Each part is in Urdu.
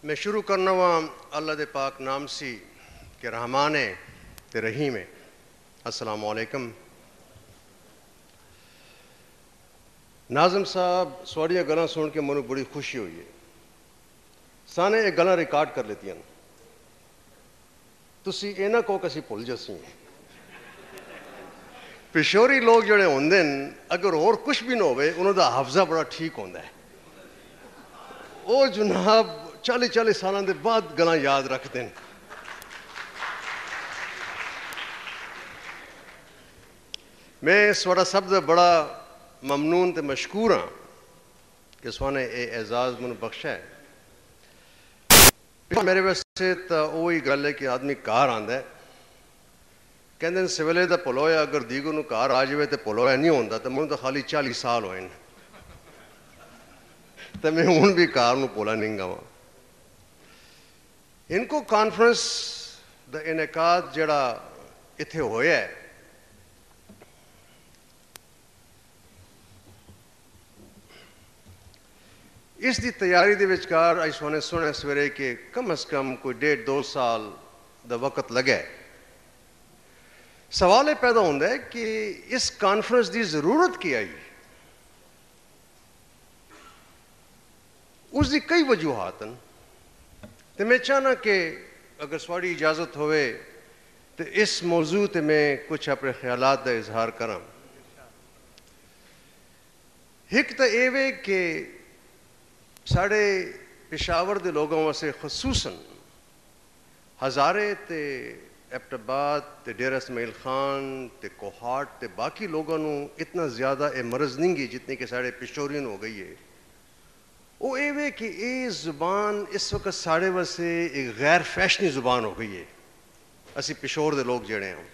میں شروع کرنا وا اللہ دے پاک نام سی کہ رحمان ہے تے رحیم ہے۔ السلام علیکم ناظم صاحب، سواڑیاں گلاں سن کے منو بڑی خوشی ہوئی ہے۔ سانے یہ گلاں ریکارڈ کر لیتی ہیں، تسی اینا کو کسی بھول جاسی ہیں۔ پشوری لوگ جڑے ہوندے ہیں اگر اور کچھ بھی نہ ہوئے انہوں دا حافظہ بڑا ٹھیک ہوندا ہے، وہ جناب 40 سالوں دے بعد گلاں یاد رکھتے ہیں۔ میں اس وڑا سب سے بڑا ممنون تے مشکور ہاں کہ سوانے اے اعزاز من بخشا ہے۔ میرے واسطے تو وہی گل ہے کہ آدمی کار آندا ہے، کہندے ہیں سویلے دا پلویا اگر دیگر نو کار آ جائے تو پلویا نہیں ہوندا، تو میں تو خالی 40 سال ہوئے تو میں ہوں بھی کار نو پولا نہیں گا۔ ہنکو کانفرنس دا انعقاد جڑا اتھے ہویا ہے، اس دی تیاری دے وچکار اج سونے سنے سویرے کہ کم از کم کوئی 1.5-2 سال دا وقت لگا ہے۔ سوال یہ پیدا ہوتا ہے کہ اس کانفرنس دی ضرورت کیا آئی؟ اس دی کئی وجوہات ہیں، تو میں چاہنا کہ اگر سواڑی اجازت ہوئے تو اس موضوع تے میں کچھ اپنے خیالات دا اظہار کراں۔ ایک تو یہ ہے کہ ساڑھے پشاور دے لوگوں میں سے خصوصاً ہزارے تے ایبٹ آباد تے ڈیرہ اسماعیل خان تے کوہاٹ تے باقی لوگوں نو اتنا زیادہ اے مرض نہیں گی جتنی کہ ساڑھے پشورین ہو گئی ہے۔ وہ یہ ہے کہ یہ زبان اس وقت ساڑھے واسے ایک غیر فیشنی زبان ہو گئی ہے۔ اسی پشور دے لوگ جڑے ہیں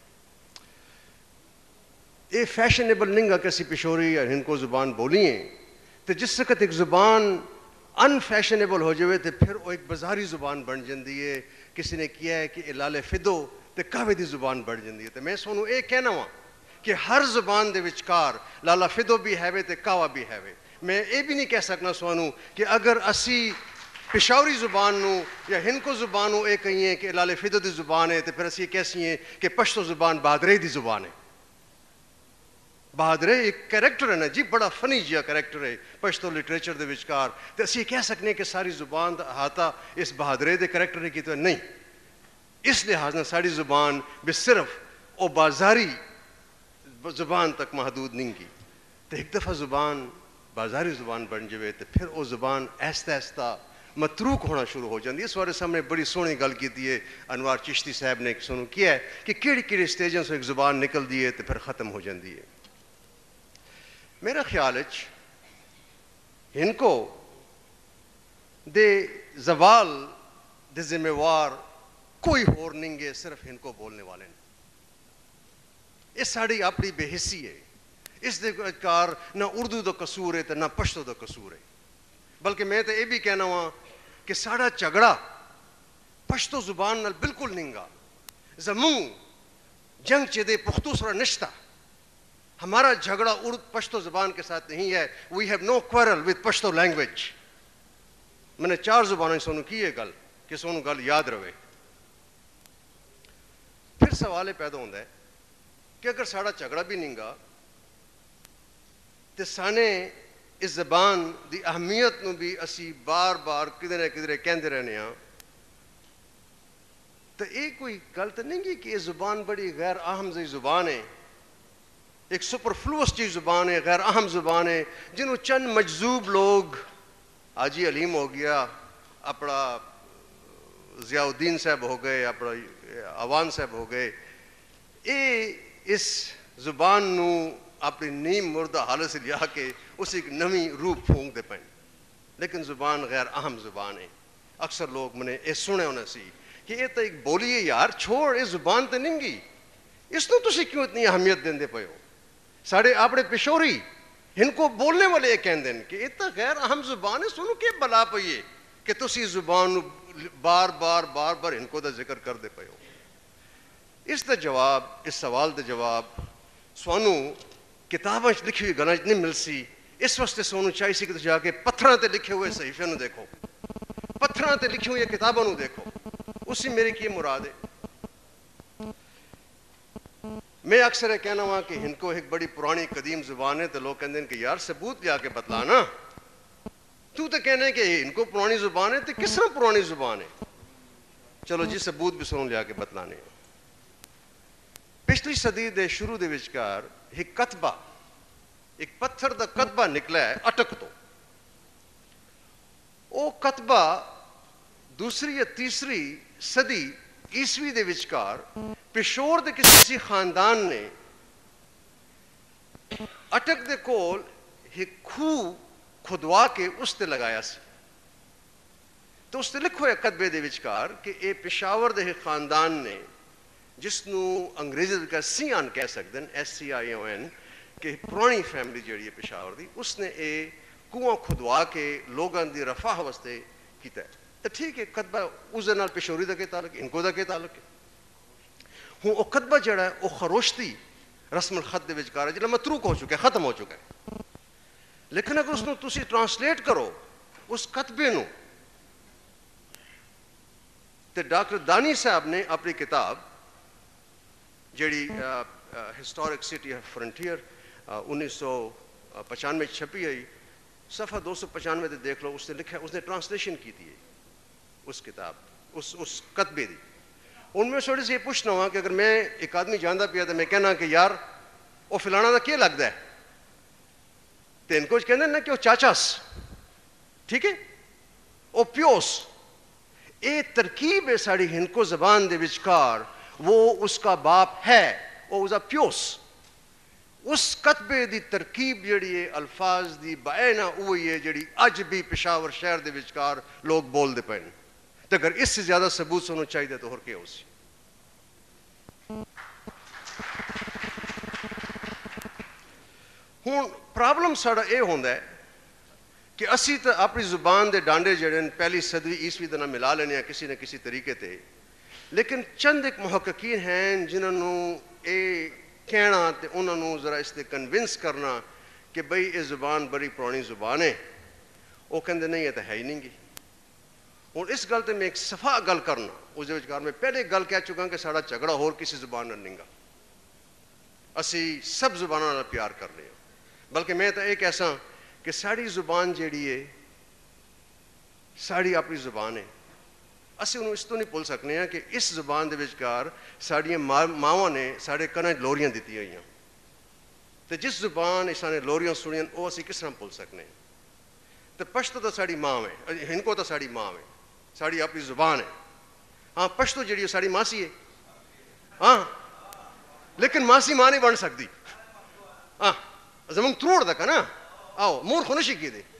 یہ فیشنیبل نہیں گا کہ اسی پشوری یا ہنکو زبان بولی ہیں، تو جس وقت ایک زبان ان فیشنیبل ہو جائے تو پھر وہ ایک بازاری زبان بن جاندی ہے۔ کسی نے کیا ہے کہ لالے فدو تے کہوے دی زبان بڑھ جاندی ہے۔ تو میں سونوں یہ کہنا ہوا کہ ہر زبان دے وچکار لالا فدو بھی ہے تے کہوا بھی ہے۔ میں یہ بھی نہیں کہہ سکنا سوانوں کہ اگر اسی پشاوری زبان نو یا ہنکو زبان نو یہ کہیے کہ لالے فدو دی زبان ہے تو پھر اسی کہسی ہیں کہ پشتو زبان بہادرے دی زبان ہے۔ بہادرے ایک کریکٹر ہے نا جی، بڑا فنی جیا کریکٹر ہے پشتو لٹریچر دے وچکار، تو اسی کہہ سکنے کہ ساری زبان دا احاطہ اس بہادرے دے کریکٹر کی تو نہیں۔ اس لحاظ نہ ساری زبان بھی صرف او بازاری زبان تک محدود نہیں کی، تو ایک دفعہ زبان بازاری زبان بن جائے تو پھر وہ زبان ایستا ایستا متروک ہونا شروع ہو جاتی ہے۔ اس بارے سامنے بڑی سونی گل کی ہے انوار چشتی صاحب نے سنو کیا ہے کہ کیڑی کیڑی سٹیجوں سے ایک زبان نکل دی ہے تو پھر ختم ہو جاتی ہے۔ میرا خیال ہے ہنکو دے زوال دے ذمہ وار کوئی اور نہیں گے، صرف ہنکو بولنے والے ہیں۔ یہ ساڑی اپنی بے حسی ہے، اس دے کار نہ اردو دا قصور ہے نہ پشتو دا قصور ہے، بلکہ میں تو یہ بھی کہنا ہوا کہ ساڑا جھگڑا پشتو زبان نال بالکل نہیں گا۔ زموں جنگ چدے پختو سرا نشتہ، ہمارا جھگڑا پشتو زبان کے ساتھ نہیں ہے۔ We have no quarrel with Pashto language. میں نے 4 زبانیں سونوں کی یہ گل کہ سونوں گل یاد رہے۔ پھر سوال یہ پیدا ہوتا ہے کہ اگر ساڑا جھگڑا بھی نہیں گا تو سانے اس زبان دی اہمیت نو بھی اسی بار بار کدھر کدھر کہندے رہنے ہاں، تو یہ کوئی گل تو نہیں گی کہ یہ زبان بڑی غیر اہم سی زبان ہے، ایک سپرفلوس چیز زبان ہے، غیر اہم زبان ہے، جنہوں چند مجذوب لوگ حاجی علیم ہو گیا، اپنا ضیاء الدین صاحب ہو گئے، اپنا عوان صاحب ہو گئے، یہ اس زبان نو اپنی نیم مردہ حالت سے لیا کے اسے ایک نویں روپ پھونک دے پائیں، لیکن زبان غیر اہم زبان ہے۔ اکثر لوگ میں نے یہ سنے ہونا سی کہ یہ تو ایک بولی ہے یار، چھوڑ یہ زبان تو نہیں گی، اس نو تسی کیوں اتنی اہمیت دیندے پئے ہو؟ ساڑھے اپنے پشوری ہنکو بولنے والے یہ کہندے ہیں کہ یہ تو غیر اہم زبان ہے، سنو کہ بلا پئیے کہ تسی زبان بار بار بار بار ہنکو دا ذکر کر دے پئے ہو۔ اس دا جواب، اس سوال دا جواب سوانو کتاباں لکھی ہوئی گلاں نہیں مل سی، اس واسطے سونوں چاہیے سی کہ جا کے پتھراں تے لکھے ہوئے صحیفے نو دیکھو۔ پتھراں تے لکھی ہوئی کتابوں نو دیکھو، اسی میری کی مراد ہے. میں اکثر کہنا ہوا کہ ہندکو ایک بڑی پرانی قدیم زبان ہے، تو لوگ کہتے ہیں کہ یار ثبوت لیا کے بتلانا. تو کہنا ہے کہ ہندکو پرانی زبان ہے، تو کس طرح پرانی زبان ہے؟ چلو جی ثبوت بھی سنو لیا کے بتلانے. پچھلی صدی دے شروع دے وچکار ایک کتبہ، ایک پتھر دا کتبہ نکلا ہے اٹک تو. وہ کتبہ دوسری یا تیسری صدی عیسوی دے وچکار پشور دے کسی خاندان نے اٹک دے کول ایک کھوہ کھدوا کے اس تے لگایا سی. تو اس تے لکھو ہے کتبے دے وچکار کہ اے پشاور دے خاندان نے، جس نو انگریزی کا سیان کہہ سکتے ہیں، SCION، کہ پرانی فیملی جیڑی ہے پشاور دی، اس نے اے کنواں کھدوا کے لوگاں دی رفاہ واسطے کیتا ہے. تو ٹھیک ہے، کتبہ اس دے نال پشوری دا کے تعلق ہے، ہنکو دا کے تعلق ہے. ہوں وہ کتبہ جڑا ہے وہ خروشتی رسم الخط دے وچکار ہے، جڑا متروک ہو چکا ہے، ختم ہو چکا ہے. لیکن اگر اس نو تسی ٹرانسلیٹ کرو اس کتبے نو، تو ڈاکٹر دانی صاحب نے اپنی کتاب جیڑی ہسٹورک سٹی آف فرنٹیئر 1995 چھپی ہے، صفحہ 295 تے دیکھ لو، اس نے لکھا ہے، اس نے ٹرانسلیشن کی تھی اس کتاب، اس کتبے دی. ان میں تھوڑی سی یہ پوچھنا ہوا کہ اگر میں ایک آدمی جاندا پیا تو میں کہنا کہ یار وہ فلانا دا کیا لگتا ہے، تو ان کو کہنا نا کہ وہ چاچاس، ٹھیک ہے، وہ پیوس. اے ترکیب ہے ساری ہندکو زبان دے وچکار، وہ اس کا باپ ہے، وہ اس کا پیوس. اس کتبے دی ترکیب جڑی ہے الفاظ دی بائنا وہی ہے جڑی اج بھی پشاور شہر دے وچکار لوگ بول دے پئے. تو اگر اس سے زیادہ ثبوت سنو چاہیے تو اور کیا ہو سی. ہوں پرابلم ساڑا یہ ہوندا ہے کہ اسی تو اپنی زبان دے ڈانڈے جڑے پہلی صدی عیسوی دے نال ملا لینے ہیں کسی نہ کسی طریقے تے، لیکن چند ایک محققین ہیں جنہوں نے اے کہنا تے انہوں نے ذرا اس تے کنونس کرنا کہ بھئی یہ زبان بڑی پرانی زبان ہے. وہ کہندے نہیں یہ تو ہے ہی نہیں گی. اور اس گل تے میں ایک صفا گل کرنا، اس دے وچکار میں پہلے گل کہہ چکا کہ ساڑا جھگڑا ہور کسی زبان نال نہیں گا، اسی سب زبانوں نال پیار کر رہے ہیں. بلکہ میں تو یہ کہساں کہ ساری زبان جیڑی ہے ساری اپنی زبان ہے، اسی انہوں اس تو نہیں بھول سکنے ہیں کہ اس زبان دے وچکار ساڑیاں ماواں نے ساڑے کنے لوریاں دیتی ہوئی ہیں. تو جس زبان اساں نے لوریاں سنیاں وہ اسی کس طرح بھول سکنے ہیں. تو پشتو تو ساڑی ماں ہے، ہنکو تو ساڑی ماں ہے، ساڑی اپنی زبان ہے. ہاں پشتو جیڑی ہے ساڑی ماسی ہے، ہاں لیکن ماسی ماں نہیں بن سکتی. ہاں زمان تروڑ دکا نا آؤ مور خونشی کی دے.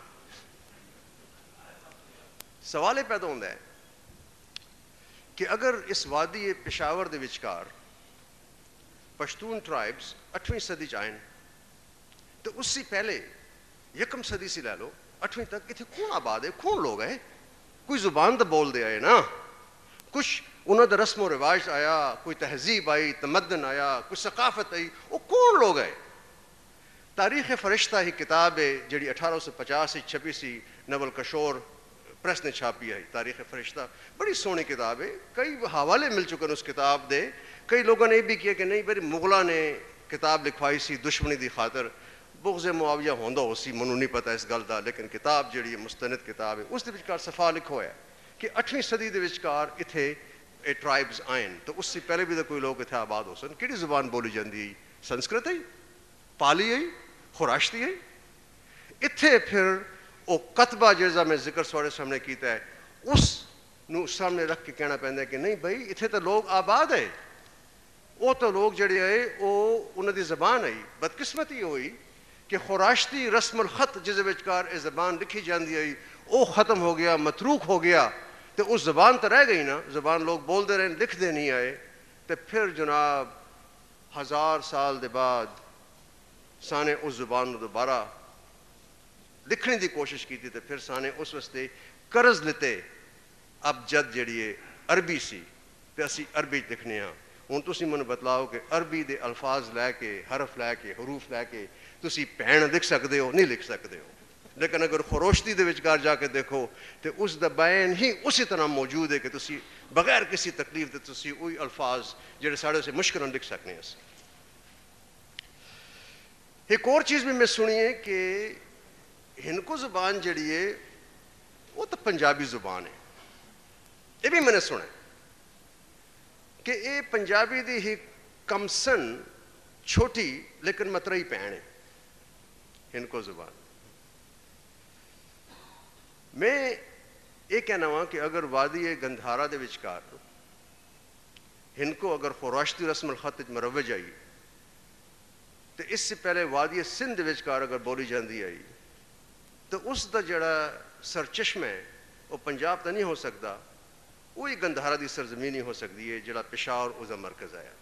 سوال پیدا ہوتا ہے کہ اگر اس وادی پشاور دے وچکار پشتون ٹرائبز 8ویں صدی آئیں تو اس سے پہلے یکم صدی سے لے لو 8ویں تک اتنے کون آباد ہے، کون لوگ ہیں؟ کوئی زبان تو بول دے آئے نا، کچھ انہوں دا رسم و رواج آیا، کوئی تہذیب آئی، تمدن آیا، کوئی ثقافت آئی. وہ کون لوگ ہیں؟ تاریخ فرشتہ ہی کتاب ہے جڑی 1850 چھپی سی، نول کشور پریس نے چھاپی ہے. تاریخ فرشتہ بڑی سونی کتاب ہے، کئی حوالے مل چکے ہیں اس کتاب دے. کئی لوگوں نے یہ بھی کیا کہ نہیں بھائی مغلاں نے کتاب لکھوائی سی دشمنی دی خاطر، بغض معاویہ ہوندا ہو سی، منوں نہیں پتہ اس گل دا، لیکن کتاب جڑی ہے مستند کتاب ہے. اس دے وچکار صفا لکھو ہے کہ 8ویں صدی دے وچکار اتھے ٹرائبز آئیں تو اس سے پہلے بھی تو کوئی لوگ اتنے آباد ہو سن. کہڑی زبان بولی جاندی؟ سنسکرت ہے، پالی ہے، خوراشتی ہے. اتھے پھر وہ کتبہ جیسا میں ذکر سوڑے سامنے کیتا ہے اس نو سامنے رکھ کے کہنا پہنتا ہے کہ نہیں بھائی اتھے تو لوگ آباد ہے. وہ تو لوگ جڑے آئے وہ انہوں دی زبان آئی. بدقسمتی ہوئی کہ خوراشتی رسم الخط جس وچکار یہ زبان لکھی جاندی آئی وہ ختم ہو گیا، متروک ہو گیا. تو اس زبان تو رہ گئی نا، زبان لوگ بول دے رہے ہیں، لکھ دے نہیں آئے. تو پھر جناب 1000 سال دے بعد سانے اس زبان کو دوبارہ لکھنے دی کوشش کی تھی. تو پھر سانے اس واسطے قرض لیتے ابجد جڑی ہے عربی سی تو اسی عربی لکھنے ہاں. ہوں تسی من بتلاؤ کہ عربی دے الفاظ لے کے، حرف لے کے، حروف لے کے تسی بھین لکھ سکتے ہو؟ نہیں لکھ سکتے ہو. لیکن اگر خروشتی دے وچکار جا کے دیکھو تو اس دا بیان ہی اسی طرح موجود ہے کہ تسی بغیر کسی تکلیف دے تسی وہی الفاظ جڑے ساڑے سے مشکل لکھ سکنے ہیں. ایک اور چیز بھی میں سنی ہے کہ ہنکو زبان جڑی ہے وہ تو پنجابی زبان ہے. یہ بھی میں نے سنا کہ یہ پنجابی دی ہی کمسن چھوٹی لیکن مترئی پہن ہے ہنکو زبان. میں یہ کہنا ہوا کہ اگر وادی گندھارا دے وچکار ہنکو اگر خوراشتی رسم الخط مروج آئی تو اس سے پہلے وادی سندھ دے وچکار اگر بولی جاندی آئی تو اس دا جڑا سرچشمہ ہے وہ پنجاب تو نہیں ہو سکتا, وہی گندھارا دی سرزمین ہی ہو سکتی ہے جڑا پشاور اس دا مرکز آیا.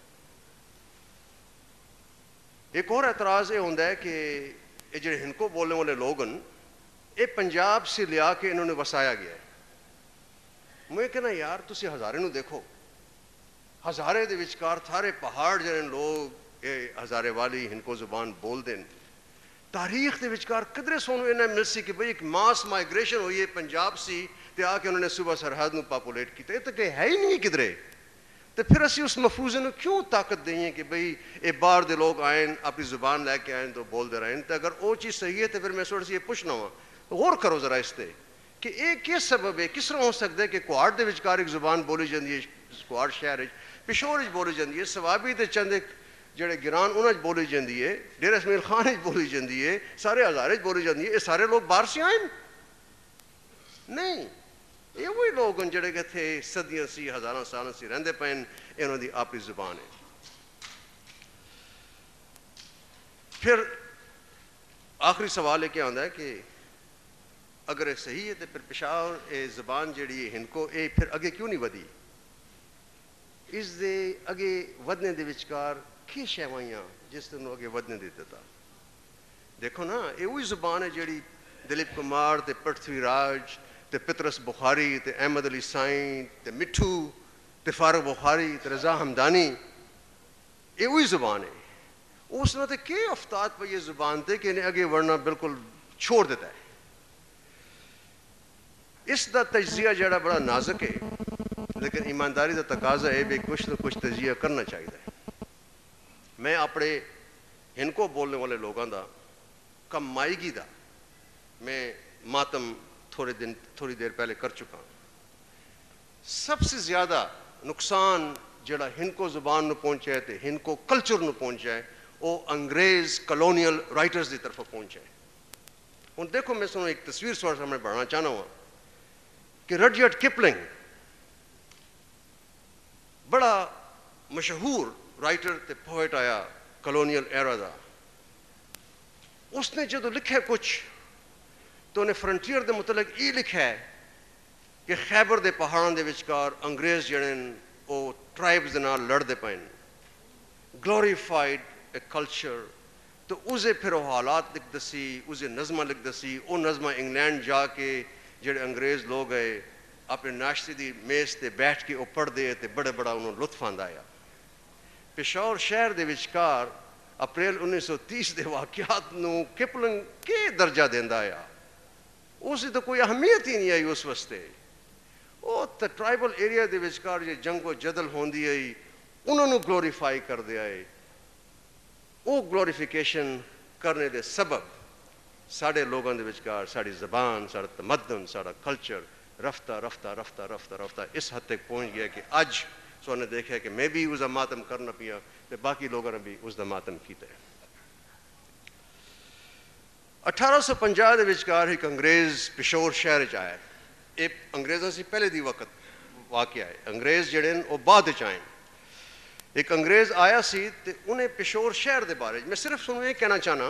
ایک اور اعتراض یہ ہوتا ہے کہ یہ جڑے ہنکو بولنے والے لوگ ہیں یہ پنجاب سے لیا کے انہوں نے وسایا گیا ہے. میں کہنا یار تسی ہزارے نو دیکھو, ہزارے دے وچکار تھارے پہاڑ جڑے لوگ یہ ہزارے والی ہنکو زبان بول دیں, تاریخ دے وچکار قدرے سونو انہیں مل سی کہ بھئی ایک ماس مائگریشن ہوئی ہے پنجاب سی تے آ کے انہوں نے صوبہ سرحد نو پاپولیٹ کیتا. یہ تو کہ ہے ہی نہیں کدھرے, تو پھر اسی اس مفروضے نو کیوں طاقت دیں کہ بھئی اے باہر دے لوگ آئیں اپنی زبان لے کے آئیں تو بول دے رہے ہیں. تو اگر وہ چیز صحیح ہے تو پھر میں سوچ سی یہ پوچھنا ہوا غور کرو ذرا اس تے کہ یہ کس سبب ہے, کس طرح ہو سکتا ہے کہ کوہاڑ دے وچکار ایک زبان بولی جاندی ہے, کوہاڑ شہر پشور بولی جاندی ہے, سوابی تے چند جڑے گران انہاں بولی جاندی ہے, ڈیرہ اسماعیل خان بولی جاندی ہے, سارے ہزارے بولی جاندی ہے. یہ سارے لوگ باہر سے آئیں نہیں, یہ وہی لوگ ہیں جڑے کہ تھے صدیاں سی ہزاراں سالاں سی رہندے پین, انہوں دی اپنی زبان ہے. پھر آخری سوال یہ کیا ہوتا ہے کہ اگر یہ صحیح ہے تو پھر پشاور اے زبان جڑی ہے ہنکو اے پھر اگے کیوں نہیں ودی, اس دے اگے ودنے دے وچکار کی شیوائیاں جس دن اگے ودنے دیتا تھا. دیکھو نا یہ وہی زبان ہے جڑی دلیپ کمار تے پرتھوی راج تے پترس بخاری تے احمد علی سائیں تے مٹھو تے فاروق بخاری تے رضا ہمدانی, یہ وہی زبان ہے. اس نے تے کہ افتاد پہ یہ زبان تے کہ انہیں اگے ورنا بالکل چھوڑ دیتا ہے. اس دا تجزیہ جڑا بڑا نازک ہے, لیکن ایمانداری دا تقاضا ہے بھی کچھ نہ کچھ تجزیہ کرنا چاہیے. میں اپنے ہنکو بولنے والے لوگوں دا کم مائیگی دا میں ماتم تھوڑی دیر پہلے کر چکا ہوں. سب سے زیادہ نقصان جڑا ہنکو زبان نو پہنچا ہے تے ہنکو کلچر نو پہنچا ہے وہ انگریز کلونیل رائٹرز دی طرف پہنچا ہے. ہوں دیکھو میں سنوں ایک تصویر سوار سامنے بڑھانا چاہنا ہوں کہ رڈیارڈ کپلنگ بڑا مشہور رائٹر تے پوئٹ آیا کلونیل ایرا دا, اس نے جدو لکھا کچھ تو انہیں فرنٹیئر دے متعلق یہ لکھا ہے کہ خیبر دے پہاڑاں دے وچکار انگریز جڑے وہ ٹرائبز دے نال لڑ دے پائن, گلوریفائڈ اے کلچر. تو اسے پھر وہ حالات لکھ دسی, اسے نظمہ لکھ دسی, وہ نظمہ انگلینڈ جا کے جڑے انگریز لوگ گئے اپنے ناشتے دی میز تے بیٹھ کے وہ پڑھ دے تے بڑے بڑا انہوں لطف آندا آیا. پشاور شہر دے وچکار اپریل 1930 دے واقعات نو کپلنگ کے درجہ دیندا آیا, اسی تو کوئی اہمیت ہی نہیں آئی اس واسطے. وہ تو ٹرائبل ایریا دے وچکار جو جنگ و جدل ہوندی آئی انہوں نے گلوریفائی کر دیا ہے. وہ گلوریفیکیشن کرنے دے سبب ساڑھے لوگوں دے وچکار ساڑھی زبان, ساڑھا تمدن, ساڑھا کلچر رفتہ رفتہ رفتہ رفتہ رفتہ اس حد تک پہنچ گیا کہ اج سو نے دیکھا کہ میں بھی اس دا ماتم کرنا پیا تے باقی لوگوں نے بھی اس دا ماتم کیتا ہے. 1850 دے وچکار ایک انگریز پشور شہر چ آیا. یہ انگریزوں سے پہلے دی وقت واقعہ ہے, انگریز جڑے وہ بعد چ آئے. ایک انگریز آیا سی تے انہیں پشور شہر دے بارے میں صرف سنوں یہ کہنا چاہنا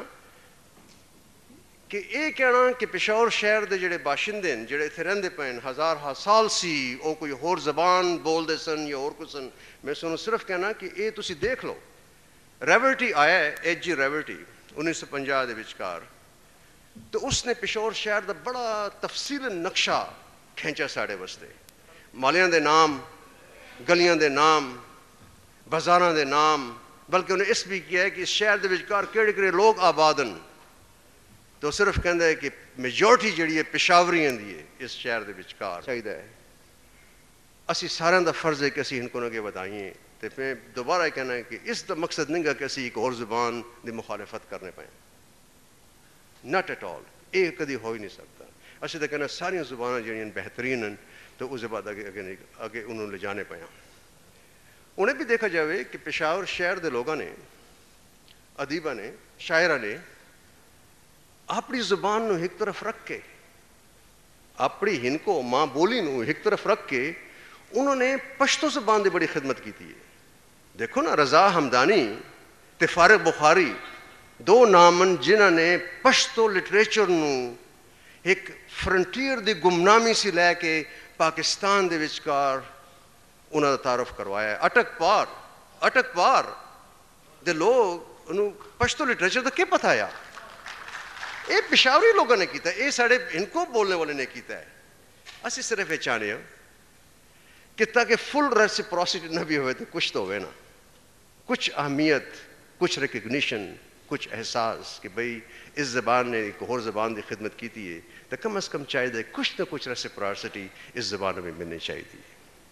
کہ یہ کہنا کہ پشاور شہر دے جڑے باشندے ہیں جڑے اتنے رہندے پے ہزار سال سی وہ کوئی ہور زبان بول دے سن یا اور کچھ سن, میں سنوں صرف کہنا کہ یہ تسی دیکھ لو. ریولٹی آیا ہے ایچ جی ریولٹی 1950 دے وچکار, تو اس نے پشاور شہر دا بڑا تفصیل نقشہ کھینچا ساڑے واسطے. مالیاں دے نام, گلیاں دے نام, بازاراں دے نام, بلکہ انہیں اس بھی کیا ہے کہ اس شہر دے وچکار کیڑے کیڑے لوگ آباد ہیں. تو صرف کہندا ہے کہ میجورٹی جڑی ہے پشاوریاں دی ہے اس شہر دے وچکار چاہیے ہے اسی سارے دا فرض ہے کہ اسی ہنکو اگے ودائیے تے میں دوبارہ کہنا ہے کہ اس دا مقصد نہیں گا کہ اسی ایک اور زبان دی مخالفت کرنے پائیں ناٹ ایٹ آل یہ کدی ہو ہی نہیں سکتا اسی تو کہنا ساری زبانیں جڑیاں بہترین ہیں تو اس بعد آگے انہوں لے جانے پائیں انہیں بھی دیکھا جاوے کہ پشاور شہر دے لوگوں نے ادیبہ نے شاعرہ نے اپنی زبان نو ایک طرف رکھ کے اپنی ہنکو ماں بولی نو ایک طرف رکھ کے انہوں نے پشتو زبان دی بڑی خدمت کی تھی دیکھو نا رضا ہمدانی تے فارغ بخاری دو نامن جنہوں نے پشتو لٹریچر نو ایک فرنٹیئر دی گمنامی سی لے کے پاکستان دے وچکار انہوں نے تعارف کروایا ہے اٹک پار دے لوگ انہوں پشتو لٹریچر دا کیا پتہ آیا یہ پشاوری لوگوں نے کیتا ہے یہ ساڑھے ہنکو بولنے والے نے کیتا ہے اسی صرف یہ چاہنے ہیں کہ تاکہ فل ریسپروسٹی نہ بھی ہوئے تو کچھ تو ہوئے نا کچھ اہمیت کچھ ریکگنیشن کچھ احساس کہ بھئی اس زبان نے ایک اور زبان دی خدمت کی تھی تو کم از کم چاہیے کچھ نہ کچھ ریسپروسٹی اس زبان میں ملنی چاہیے تھی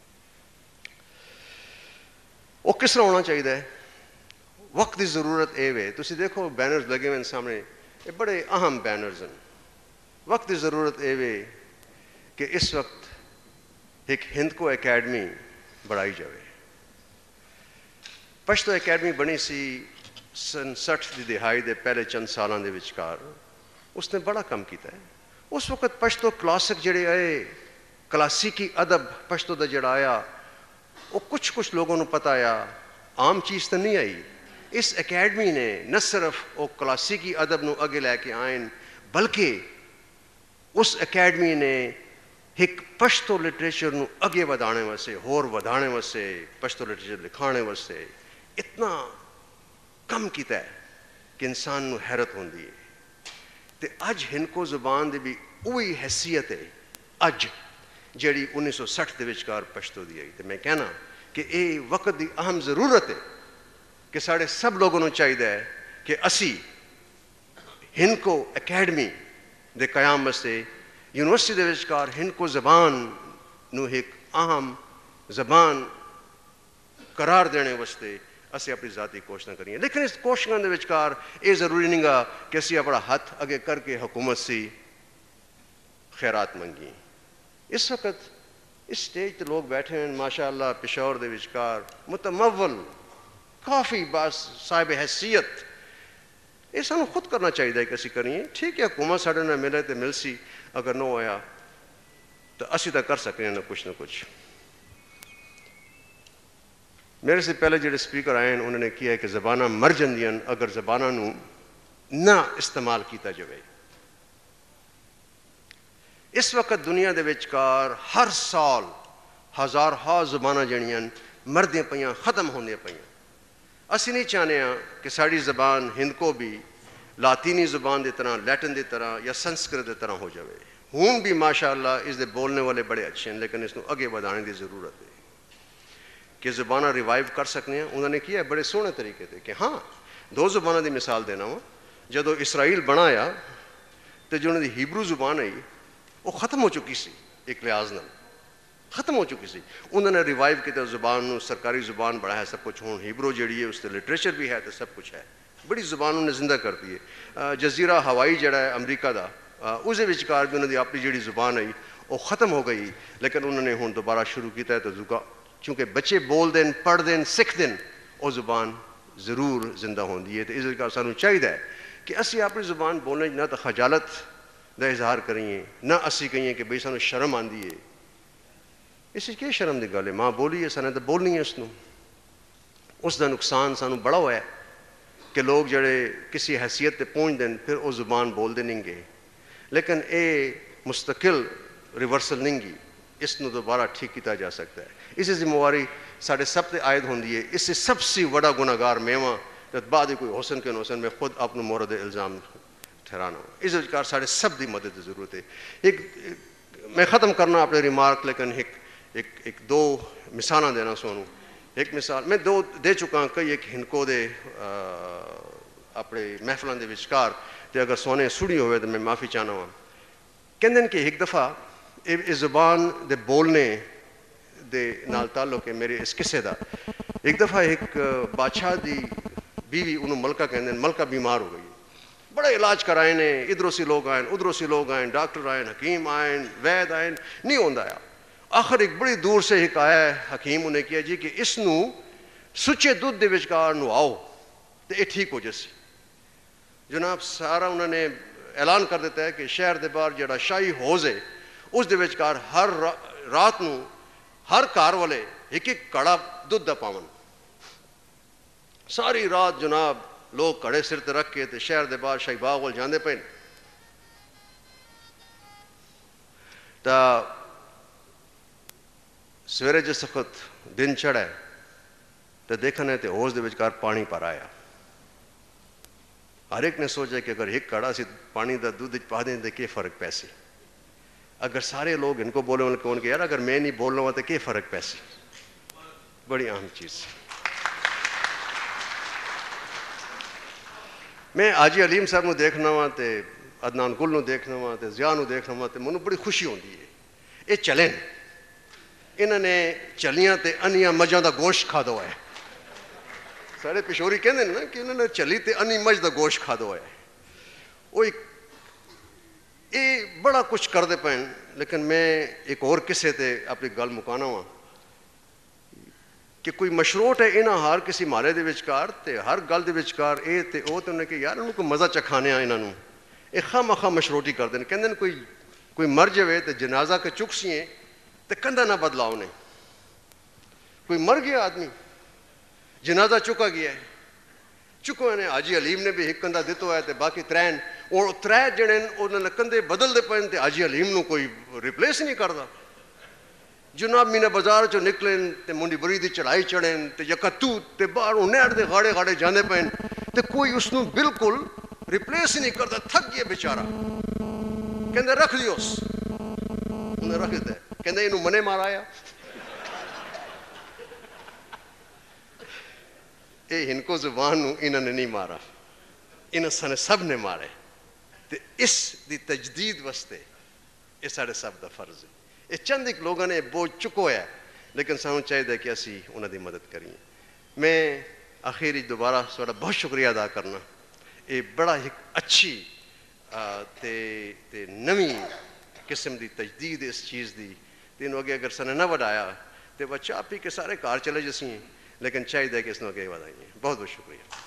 وہ کس طرح ہونا چاہیے وقت کی ضرورت اے وے تسی دیکھو بینرز لگے ہوئے سامنے یہ بڑے اہم بینرز ہیں وقت کی ضرورت اے وے کہ اس وقت ایک ہندکو اکیڈمی بڑھائی جائے پشتو اکیڈمی بنی سی سن 60 دی دہائی دے پہلے چند سالاں دے وچکار اس نے بڑا کم کیتا ہے اس وقت پشتو کلاسک جڑے آئے کلاسیکی ادب پشتو دا جڑا آیا وہ کچھ لوگوں نے پتہ آیا عام چیز تو نہیں آئی اس اکیڈمی نے نہ صرف وہ کلاسیکی ادب نو اگے لے کے آئیں بلکہ اس اکیڈمی نے ایک پشتو لٹریچر نو اگے ودانے واسطے ہور ودانے واسطے پشتو لٹریچر لکھانے واسطے اتنا کم کیتا ہے کہ انسان نو حیرت ہوندی ہے تے اج ہنکو زبان دی بھی وہی حیثیت ہے اج جیڑی 1960 دے وچکار پشتو دی آئی تے میں کہنا کہ اے وقت دی اہم ضرورت ہے کہ ساڑھے سب لوگوں نے چاہیے کہ اسی ہنکو اکیڈمی دے قیام واسطے یونیورسٹی دے وچکار ہنکو زبان نو ایک اہم زبان قرار دینے واسطے اسی اپنی ذاتی کوششاں کریے لیکن اس کوششاں دے وچکار یہ ضروری نہیں گا کہ اسی اپنا ہاتھ اگے کر کے حکومت سی خیرات منگی اس وقت اس سٹیج تے لوگ بیٹھے ہیں ماشاءاللہ پشاور دے وچکار متمول کافی باس صاحب حیثیت یہ سانو خود کرنا چاہیے کہ اسی کریے ٹھیک ہے حکومت ساڑھے نہ ملے تو مل سی اگر نہ ہویا تو اسی تو کر سکتے ہیں نہ کچھ میرے سے پہلے جڑے سپیکر آئے ہیں انہوں نے کیا ہے کہ زبانہ مر جندیاں اگر زبانہ نو نہ استعمال کیتا جائے اس وقت دنیا دے وچکار ہر سال ہزار زبانہ جڑیاں مردیاں پئیاں ختم ہوندیاں پئیاں اسی نہیں چاہنے ہیں کہ ساری زبان ہندکو بھی لاطینی زبان دی طرح لیٹن دی طرح یا سنسکرت دی طرح ہو جائے ہون بھی ماشاءاللہ اس دے بولنے والے بڑے اچھے ہیں لیکن اس کو اگے بڑھانے دی ضرورت ہے کہ زبانہ ریوائیو کر سکنے ہیں انہوں نے کیا ہے بڑے سونے طریقے تھے کہ ہاں دو زبانہ دی مثال دینا ہوں جدو اسرائیل بنایا تو جو انہوں نے ہیبرو زبان آئی وہ ختم ہو چکی سی ایک لحاظ نال ختم ہو چکی سی انہوں نے ریوائیو کیا زبان نو سرکاری زبان بڑھایا سب کچھ ہوں ہیبرو جڑی ہے اس سے لٹریچر بھی ہے تو سب کچھ ہے بڑی زبان انہوں نے زندہ کر دی ہے جزیرہ ہوائی جڑا ہے امریکہ دا اس دے وچکار بھی انہوں نے اپنی جڑی زبان آئی وہ ختم ہو گئی لیکن انہوں نے ہوں دوبارہ شروع کیتا ہے تو چونکہ بچے بول دیں پڑھ دیں سکھ دیں وہ زبان ضرور زندہ ہوندی ہے تو اس وقت سانو چاہیے کہ اسی اپنی زبان بولنے نہ تو خجالت دا اظہار کریے نہ اسی کہیے کہ بھئی سانو شرم آندی ہے اس کی شرم دی گل ہے ماں بولی ہے سانے تو بولنی ہے اس دا نقصان سانو بڑا ہوا ہے کہ لوگ جڑے کسی حیثیت تے پہنچ دیں پھر وہ زبان بول دے نہیں گے لیکن اے مستقل ریورسل نہیں گی اس نو دوبارہ ٹھیک کیتا جا سکتا ہے اسی ذمہ واری ساڑھے سب تے عائد ہوندی ہے اس سے سب سے بڑا گناہگار میواں جب بعد کوئی حسن کے نوسن میں خود اپنا مورد الزام ٹھہرانا ہوں اس وجہ ساڑھے سب دی مدد کی ضرورت ہے ایک میں ختم کرنا اپنے ریمارک لیکن ایک دو مثالاں دینا سونوں ایک مثال میں دو دے چکا کئی ایک ہنکو دے اپنے محفلاں دے وچکار تو اگر سونے سڑی ہوئے تو میں معافی چاہنا ہوں. کہندے کہ ایک دفعہ اس زبان دے بولنے دے نال تعلق ہے میرے اس قصے دا. ایک دفعہ ایک بادشاہ دی بیوی انہوں ملکہ کہندے ملکہ بیمار ہو گئی, بڑے علاج کرائے نے, ادھروں سے لوگ آئیں ادھروں سے لوگ آئیں, ڈاکٹر آئیں, حکیم آئیں, وید آئیں, نہیں ہوندا آیا. آخر ایک بڑی دور سے ایک آیا ہے حکیم, انہیں کیا جی کہ اس نو سچے دودھ دے وچکار نو آؤ تو یہ ٹھیک ہو جیسی. جناب سارا انہوں نے اعلان کر دیتا ہے کہ شہر دے باہر جڑا شاہی حوض ہے اس دے وچکار ہر رات نو ہر کار والے ایک ایک کڑا دودھ دا پاون. ساری رات جناب لوگ کڑے سر تے رکھ کے تے شہر دے باہر شاہی باغ وال جاندے پے. تا سویرے جس وقت دن چڑھا تو دیکھنے تے حوض دے وچکار پانی پر آیا. ہر ایک نے سوچا کہ اگر ایک کڑا سی پانی دا دودھ پا دیں تو کیا فرق پیسی. اگر سارے لوگ ان کو بولے ان کو یار اگر میں نہیں بول رہا ہوں تو کیا فرق پیسی. بڑی اہم چیز. میں حاجی علیم صاحب نو دیکھنا وا تے عدنان گل نو دیکھنا وا تے ضیاء نو دیکھنا وا تے مینوں بڑی خوشی ہوندی ہے. یہ چلیں انہوں نے چلیاں تے انیاں مجھاں دا گوشت کھا دو ہے. سارے پشوری کہندے نا کہ انہوں نے چلی تے انی مجھ دا گوشت کھا دو ہے. وہ یہ بڑا کچھ کردے پین. لیکن میں ایک اور قصے تے اپنی گل مکانا وا کہ کوئی مشروط ہے انہاں ہر کسی مالے دے وچکار تے ہر گل دے وچکار اے تے او تے انہیں کہ یار انہوں کو مزہ چکھانے انہاں نوں اے خواہ مخواہ مشروطی کر دیں. کہندے کوئی مر جاوے تے جنازہ کے چک سیئیں تے کندھا نہ بدلاؤ نے. کوئی مر گیا آدمی جنازہ چکا گیا ہے چکو نے حاجی علیم نے بھی ایک کندھا دیتو ہے تے باقی ترین اور ترے جڑے انہوں نے کندھے بدل دے پے تے حاجی علیم نو کوئی ریپلیس نہیں کردا. جناب مینا بازار چو نکلیں تے منڈی بری دی چڑھائی چڑھیں تے یکتو تے باہروں نہر دے غاڑے غاڑے جاندے پے تے کوئی اس نو بالکل ریپلیس ہی نہیں کردا. تھک گیا بیچارہ. کہندے رکھ دیوس. انہیں رکھ دیتا ہے. کہندے انہوں منے مارایا. اے ہنکو زبان نو انہوں نے نہیں مارا, انہوں سنے سب نے مارے. تے اس دی تجدید واسطے یہ سارے سب دا فرض ہے. یہ چند ایک لوگوں نے بوجھ چکو ہے لیکن سانوں چاہیے کہ اسی انہوں دی مدد کریں. میں آخری دوبارہ سوڑا بہت شکریہ ادا کرنا. یہ بڑا ایک اچھی تے نویں قسم دی تجدید اس چیز دی. تینوں اگے اگر سنے نہ وڈایا تو وہ چاہ پی کے سارے کار چلے جسیں لیکن چاہیے کہ اس نے آگے بڑھائیں. بہت بہت شکریہ.